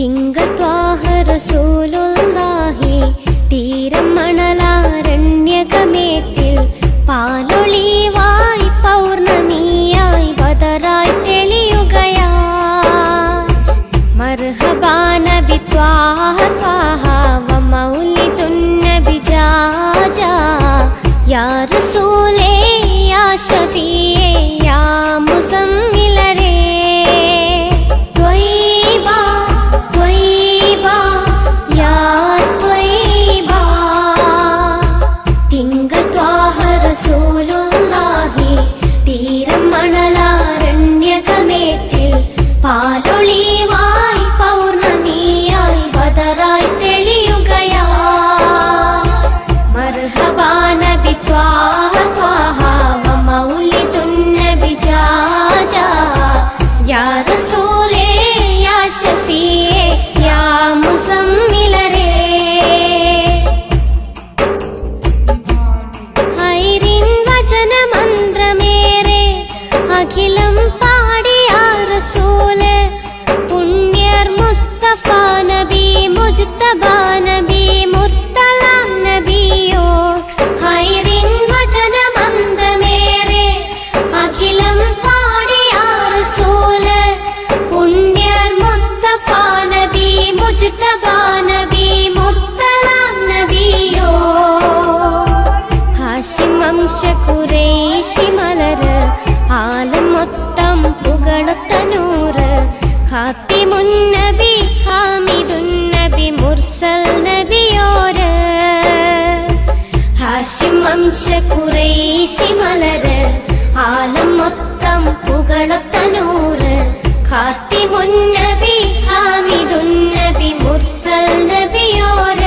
തിങ്കൾ ത്വാഹ റസൂലുള്ളാഹി തീരം മണലാരണ്യകമേട്ടിൽ പാലൊളിവായി പൗർണമിയായി ബദറായി തെളിയുകയാ മർഹബാ നബി ത്വാഹ ത്വാഹ വ മൗലിദുൻ നബി ജാജാ യാ റസൂലേ യാ ശഫീഅ യാ മുസമ്മിലരേ പാലൊളിവായി പൗർണമിയായി ബദറായി തെളിയുകയാ മർഹബാ നബി ത്വാഹ ത്വാഹ വ മൗലിദുൻ നബി ജാജാ യാ റസൂലേ യാ ശഫീഅ യാ മുസമ്മിലരേ ഹൈറിൻ വചനമന്ത്രമേറെ അഖിലം പാടിയ റസൂല് പുണ്യർ മുസ്തഫ നബി മുജ്തബാ നബി മുർത്തലാം നബിയോ ഹൈറിൻ വചനമന്ത്രമേറെ അഖിലം പാടിയ റസൂല് പുണ്യർ മുസ്തഫ നബി മുജ്തബാ നബി മുർത്തലാം നബിയോ ഹാഷിം വംശ ഖുറൈശി മലര് ആലം മൊത്തം പുകഴുത്ത നൂറ് ഖാത്തിമുൻ നബി ഹാമിദുൻ നബി മുർസൽ നബിയോര് ഹാഷിം വംശ ഖുറൈശി മലര് ആലം മൊത്തം പുകഴുത്ത നൂറ് ഖാത്തിമുൻ നബി ഹാമിദുൻ നബി മുർസൽ നബിയോര്